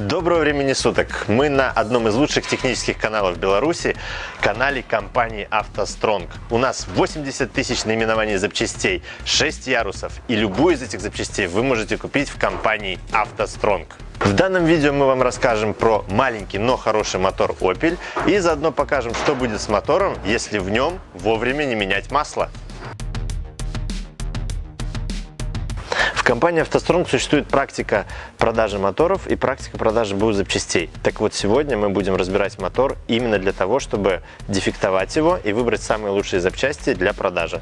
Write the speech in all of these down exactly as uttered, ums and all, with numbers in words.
Доброго времени суток! Мы на одном из лучших технических каналов Беларуси, канале компании автостронг. У нас восемьдесят тысяч наименований запчастей, шесть ярусов, и любую из этих запчастей вы можете купить в компании автостронг. В данном видео мы вам расскажем про маленький, но хороший мотор Opel и заодно покажем, что будет с мотором, если в нем вовремя не менять масло. В компании автостронг существует практика продажи моторов и практика продажи БУ запчастей. Так вот, сегодня мы будем разбирать мотор именно для того, чтобы дефектовать его и выбрать самые лучшие запчасти для продажи.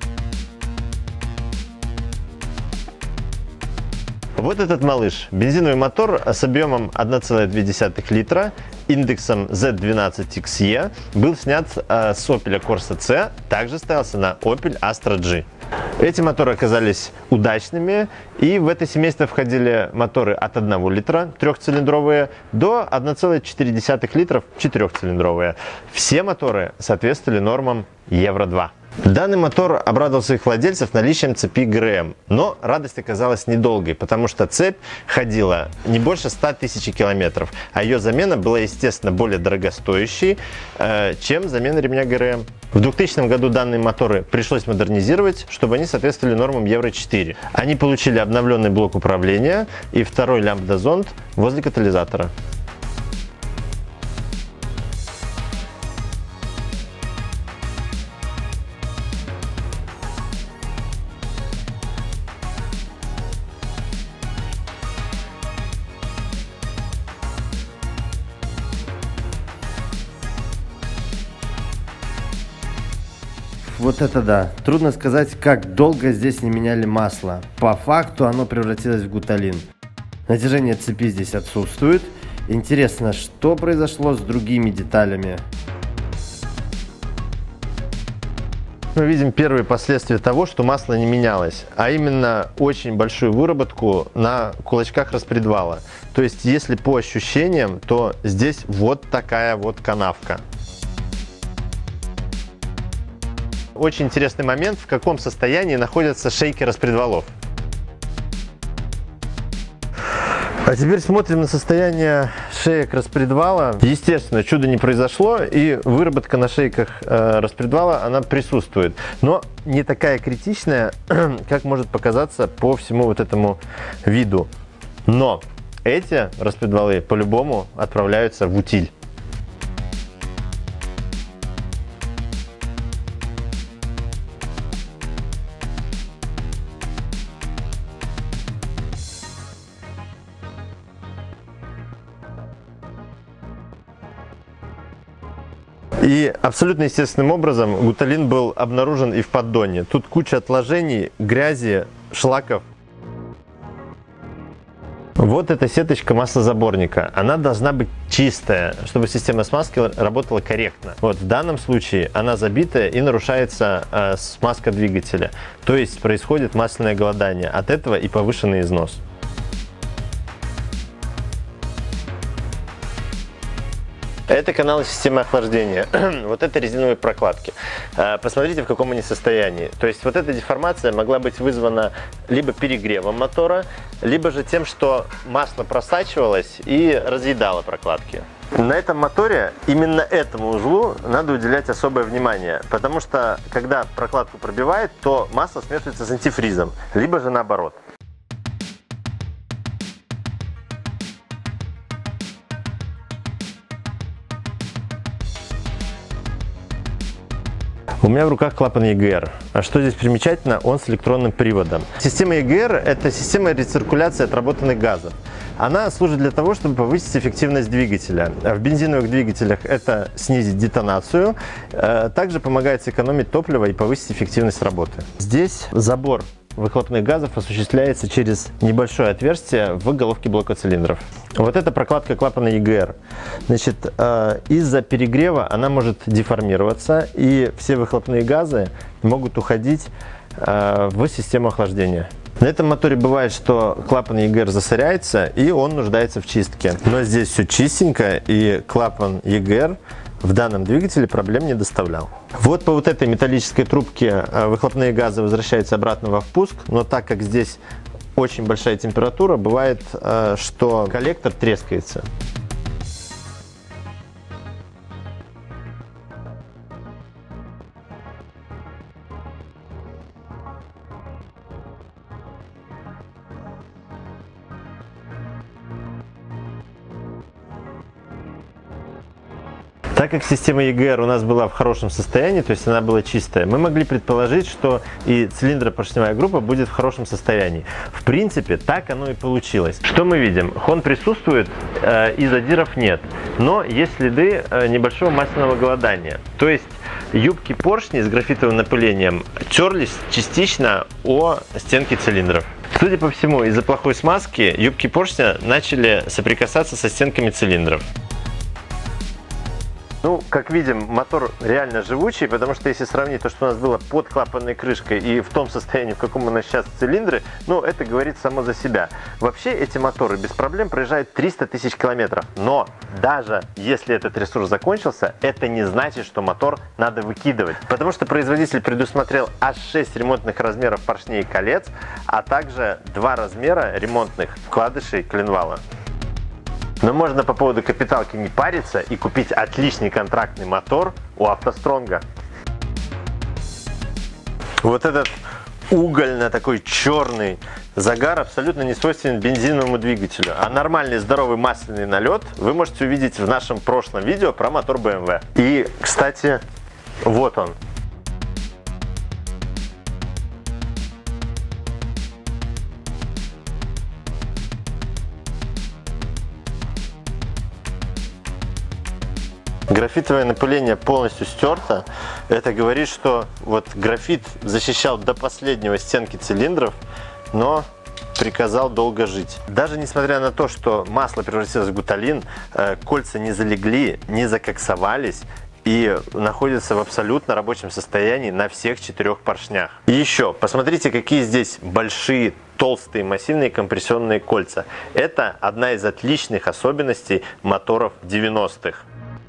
Вот этот малыш. Бензиновый мотор с объемом одна целая две десятых литра, индексом зет двенадцать икс и, был снят с Opel Corsa C, также ставился на Opel Astra G. Эти моторы оказались удачными, и в это семейство входили моторы от одного литра трехцилиндровые до одной целой четыре десятых литров четырехцилиндровые. Все моторы соответствовали нормам евро два. Данный мотор обрадовал своих владельцев наличием цепи ГРМ, но радость оказалась недолгой, потому что цепь ходила не больше ста тысяч километров, а ее замена была, естественно, более дорогостоящей, э, чем замена ремня ГРМ. В двухтысячном году данные моторы пришлось модернизировать, чтобы они соответствовали нормам евро четыре. Они получили обновленный блок управления и второй лямбда-зонд возле катализатора. Вот это да. Трудно сказать, как долго здесь не меняли масло. По факту оно превратилось в гуталин. Натяжение цепи здесь отсутствует. Интересно, что произошло с другими деталями? Мы видим первые последствия того, что масло не менялось, а именно очень большую выработку на кулачках распредвала. То есть, если по ощущениям, то здесь вот такая вот канавка. Очень интересный момент, в каком состоянии находятся шейки распредвалов. А теперь смотрим на состояние шеек распредвала. Естественно, чудо не произошло, и выработка на шейках э, распредвала, она присутствует. Но не такая критичная, как может показаться по всему вот этому виду. Но эти распредвалы по-любому отправляются в утиль. И абсолютно естественным образом гуталин был обнаружен и в поддоне. Тут куча отложений, грязи, шлаков. Вот эта сеточка маслозаборника. Она должна быть чистая, чтобы система смазки работала корректно. Вот в данном случае она забитая и нарушается э, смазка двигателя. То есть происходит масляное голодание. От этого и повышенный износ. Это каналы системы охлаждения. Вот это резиновые прокладки. Посмотрите, в каком они состоянии. То есть вот эта деформация могла быть вызвана либо перегревом мотора, либо же тем, что масло просачивалось и разъедало прокладки. На этом моторе именно этому узлу надо уделять особое внимание, потому что когда прокладку пробивает, то масло смешивается с антифризом, либо же наоборот. У меня в руках клапан и джи эр. А что здесь примечательно? Он с электронным приводом. Система и джи эр – это система рециркуляции отработанных газов. Она служит для того, чтобы повысить эффективность двигателя. В бензиновых двигателях это снизить детонацию, также помогает сэкономить топливо и повысить эффективность работы. Здесь забор выхлопных газов осуществляется через небольшое отверстие в головке блока цилиндров. Вот эта прокладка клапана и джи эр. Значит, э, из-за перегрева она может деформироваться, и все выхлопные газы могут уходить э, в систему охлаждения. На этом моторе бывает, что клапан и джи эр засоряется, и он нуждается в чистке. Но здесь все чистенько, и клапан и джи эр в данном двигателе проблем не доставлял. Вот по вот этой металлической трубке выхлопные газы возвращаются обратно во впуск, но так как здесь очень большая температура, бывает, что коллектор трескается. Так как система и джи ар у нас была в хорошем состоянии, то есть она была чистая, мы могли предположить, что и цилиндропоршневая группа будет в хорошем состоянии. В принципе, так оно и получилось. Что мы видим? Хон присутствует, э, и задиров нет, но есть следы э, небольшого масляного голодания. То есть юбки поршней с графитовым напылением терлись частично о стенки цилиндров. Судя по всему, из-за плохой смазки юбки поршня начали соприкасаться со стенками цилиндров. Ну, как видим, мотор реально живучий, потому что если сравнить то, что у нас было под клапанной крышкой и в том состоянии, в каком у нас сейчас цилиндры, ну, это говорит само за себя. Вообще, эти моторы без проблем проезжают триста тысяч километров. Но даже если этот ресурс закончился, это не значит, что мотор надо выкидывать. Потому что производитель предусмотрел аж шесть ремонтных размеров поршней и колец, а также два размера ремонтных вкладышей коленвала. Но можно по поводу капиталки не париться и купить отличный контрактный мотор у автостронга. Вот этот угольно такой черный загар абсолютно не свойственен бензиновому двигателю. А нормальный здоровый масляный налет вы можете увидеть в нашем прошлом видео про мотор бэ эм вэ. И, кстати, вот он. Графитовое напыление полностью стерто. Это говорит, что вот графит защищал до последнего стенки цилиндров, но приказал долго жить. Даже несмотря на то, что масло превратилось в гуталин, кольца не залегли, не закоксовались и находятся в абсолютно рабочем состоянии на всех четырех поршнях. И еще, посмотрите, какие здесь большие, толстые, массивные компрессионные кольца. Это одна из отличных особенностей моторов девяностых.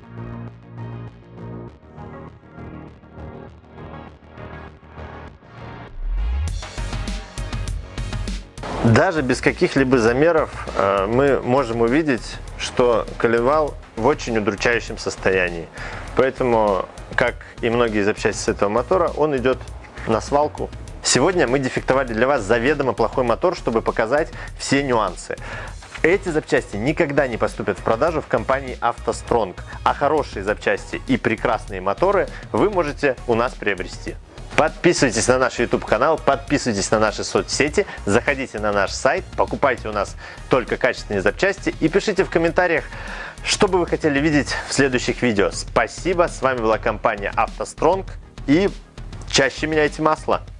Даже без каких-либо замеров э, мы можем увидеть, что коленвал в очень удручающем состоянии. Поэтому, как и многие запчасти с этого мотора, он идет на свалку. Сегодня мы дефектовали для вас заведомо плохой мотор, чтобы показать все нюансы. Эти запчасти никогда не поступят в продажу в компании автостронг, а хорошие запчасти и прекрасные моторы вы можете у нас приобрести. Подписывайтесь на наш YouTube канал, подписывайтесь на наши соцсети, заходите на наш сайт, покупайте у нас только качественные запчасти и пишите в комментариях, что бы вы хотели видеть в следующих видео. Спасибо, с вами была компания автостронг и чаще меняйте масло.